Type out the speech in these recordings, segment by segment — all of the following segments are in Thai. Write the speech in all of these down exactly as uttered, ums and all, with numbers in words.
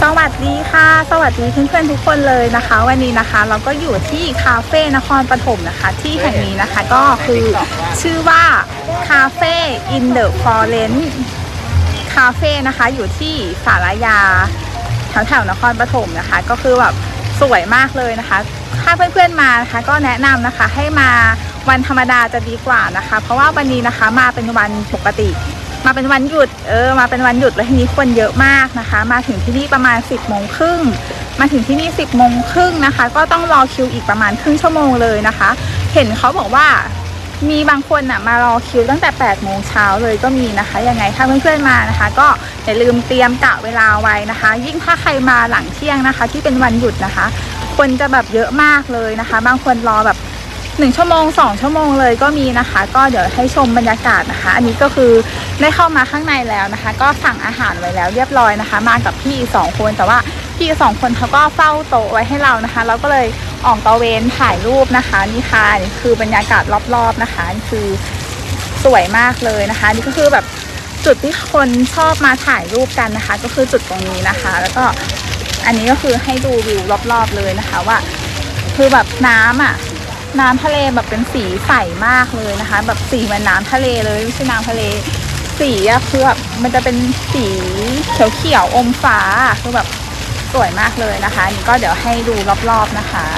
วัสดีค่ะสวัสดีเพื่อนๆทุกคนเลยนะคะวันนี้นะคะเราก็อยู่ที่คาเฟ่นครปฐมนะคะที่แห่งนี้นะคะก็คือชื่อว่าคาเฟ่อินเดอะฟอเรนต์คาเฟ่นะคะอยู่ที่ศาลายาแถวๆนครปฐมนะคะก็คือแบบสวยมากเลยนะคะถ้าเพื่อนๆมานะคะก็แนะนำนะคะให้มาวันธรรมดาจะดีกว่านะคะเพราะว่าวันนี้นะคะมาเป็นวันปกติมาเป็นวันหยุดเออมาเป็นวันหยุดแล้วทีนี้คนเยอะมากนะคะมาถึงที่นี่ประมาณสิบโมงครึ่งมาถึงที่นี่สิบโมงครึ่งนะคะก็ต้องรอคิวอีกประมาณครึ่งชั่วโมงเลยนะคะเห็นเขาบอกว่ามีบางคนอ่ะมารอคิวตั้งแต่แปดโมงเช้าเลยก็มีนะคะยังไงถ้าเพื่อนๆมานะคะก็อย่าลืมเตรียมกะเวลาไว้นะคะยิ่งถ้าใครมาหลังเที่ยงนะคะที่เป็นวันหยุดนะคะคนจะแบบเยอะมากเลยนะคะบางคนรอแบบหนึ่งชั่วโมงสองชั่วโมงเลยก็มีนะคะก็เดี๋ยวให้ชมบรรยากาศนะคะอันนี้ก็คือได้เข้ามาข้างในแล้วนะคะก็สั่งอาหารไว้แล้วเรียบร้อยนะคะมากับพี่สองคนแต่ว่าพี่สองคนเขาก็เฝ้าโต๊ะไว้ให้เรานะคะเราก็เลยออกตะเวนถ่ายรูปนะคะนี่ค่ะนี่คือบรรยากาศรอบๆนะคะนี่คือสวยมากเลยนะคะนี่ก็คือแบบจุดที่คนชอบมาถ่ายรูปกันนะคะก็คือจุดตรงนี้นะคะแล้วก็อันนี้ก็คือให้ดูวิวรอบๆเลยนะคะว่าคือแบบน้ำอ่ะน้ำทะเลแบบเป็นสีใสมากเลยนะคะแบบสีเหมือนน้ำทะเลเลยไม่ใช่น้ำทะเลสีอะคือแบบมันจะเป็นสีเขียวๆอมฟ้าคือแบบสวยมากเลยนะคะนี่ก็เดี๋ยวให้ดูรอบๆนะคะ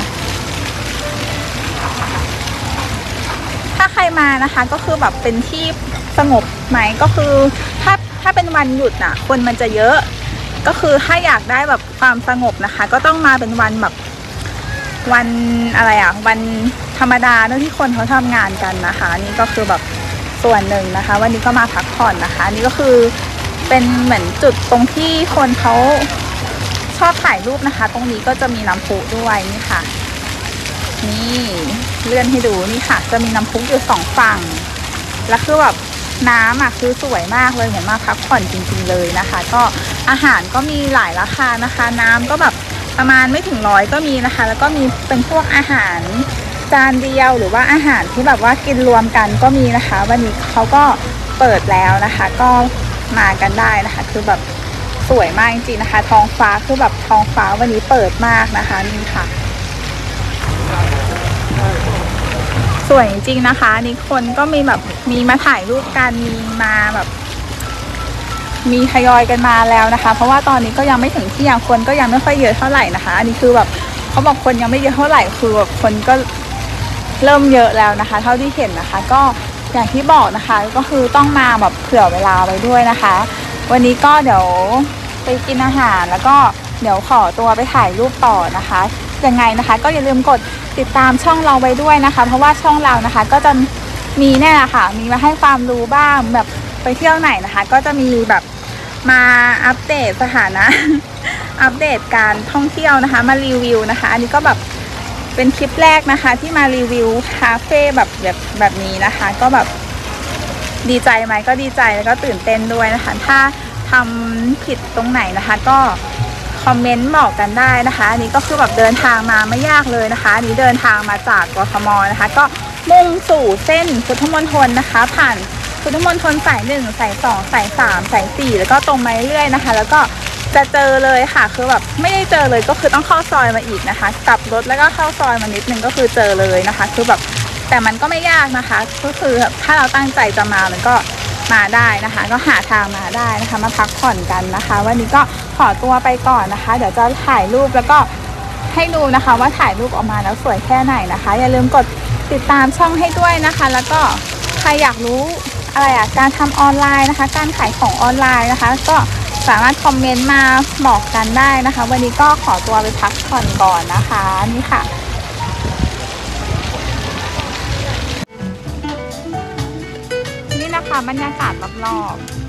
ถ้าใครมานะคะก็คือแบบเป็นที่สงบไหมก็คือถ้าถ้าเป็นวันหยุดน่ะคนมันจะเยอะก็คือถ้าอยากได้แบบความสงบนะคะก็ต้องมาเป็นวันแบบวันอะไรอ่ะวันธรรมดาเนื่องที่คนเขาทำงานกันนะคะนี่ก็คือแบบส่วนหนึ่งนะคะวันนี้ก็มาพักผ่อนนะคะนี่ก็คือเป็นเหมือนจุดตรงที่คนเขาชอบถ่ายรูปนะคะตรงนี้ก็จะมีน้ำพุด้วยนี่ค่ะนี่เลื่อนให้ดูนี่ค่ะจะมีน้ำพุอยู่สองฝั่งแล้วคือแบบน้ำอ่ะคือสวยมากเลยเหมือนมาพักผ่อนจริงๆเลยนะคะก็อาหารก็มีหลายราคานะคะน้ำก็แบบประมาณไม่ถึงร้อยก็มีนะคะแล้วก็มีเป็นพวกอาหารจานเดียวหรือว่าอาหารที่แบบว่ากินรวมกันก็มีนะคะวันนี้เขาก็เปิดแล้วนะคะก็มากันได้นะคะคือแบบสวยมากจริงๆนะคะท้องฟ้าคือแบบท้องฟ้าวันนี้เปิดมากนะคะนี่ค่ะสวยจริงๆนะคะนี่คนก็มีแบบมีมาถ่ายรูปกันมีมาแบบมีทยอยกันมาแล้วนะคะเพราะว่าตอนนี้ก็ยังไม่ถึงที่ยังคนก็ยังไม่ค่อยเยอะเท่าไหร่นะคะอันนี้คือแบบเขาบอกคนยังไม่เยอะเท่าไหร่คือแบบคนก็เริ่มเยอะแล้วนะคะเท่าที่เห็นนะคะก็อย่างที่บอกนะคะก็คือต้องมาแบบเผื่อเวลาไว้ด้วยนะคะวันนี้ก็เดี๋ยวไปกินอาหารแล้วก็เดี๋ยวขอตัวไปถ่ายรูปต่อนะคะยังไงนะคะก็อย่าลืมกดติดตามช่องเราไว้ด้วยนะคะเพราะว่าช่องเรานะคะก็จะมีแน่ละค่ะมีมาให้ความรู้บ้างแบบไปเที่ยวไหนนะคะก็จะมีแบบมาอัปเดตสถานะ อัปเดตการท่องเที่ยวนะคะมารีวิวนะคะอันนี้ก็แบบเป็นคลิปแรกนะคะที่มารีวิวคาเฟ่แบบแบบแบบนี้นะคะก็แบบดีใจไหมก็ดีใจแล้วก็ตื่นเต้นด้วยนะคะถ้าทำผิดตรงไหนนะคะก็คอมเมนต์บอกกันได้นะคะอันนี้ก็คือแบบเดินทางมาไม่ยากเลยนะคะอันนี้เดินทางมาจากกทมนะคะก็มุ่งสู่เส้นพุทธมณฑลนะคะผ่านพุทธมณฑลสายหนึ่งสายสองสายสามสายสี่แล้วก็ตรงมาเรื่อยๆนะคะแล้วก็จะเจอเลยค่ะคือแบบไม่ได้เจอเลยก็คือต้องเข้าซอยมาอีกนะคะกลับรถแล้วก็เข้าซอยมานิดนึงก็คือเจอเลยนะคะคือแบบแต่มันก็ไม่ยากนะคะก็คือถ้าเราตั้งใจจะมามันก็มาได้นะคะก็หาทางมาได้นะคะมาพักผ่อนกันนะคะวันนี้ก็ขอตัวไปก่อนนะคะเดี๋ยวจะถ่ายรูปแล้วก็ให้ดูนะคะว่าถ่ายรูปออกมาแล้วสวยแค่ไหนนะคะอย่าลืมกดติดตามช่องให้ด้วยนะคะแล้วก็ใครอยากรู้อะไรอ่ะการทำออนไลน์นะคะการขายของออนไลน์นะคะก็สามารถคอมเมนต์มาบอกกันได้นะคะวันนี้ก็ขอตัวไปพักผ่อนก่อนนะคะนี่ค่ะนี่นะคะบรรยากาศรอบๆ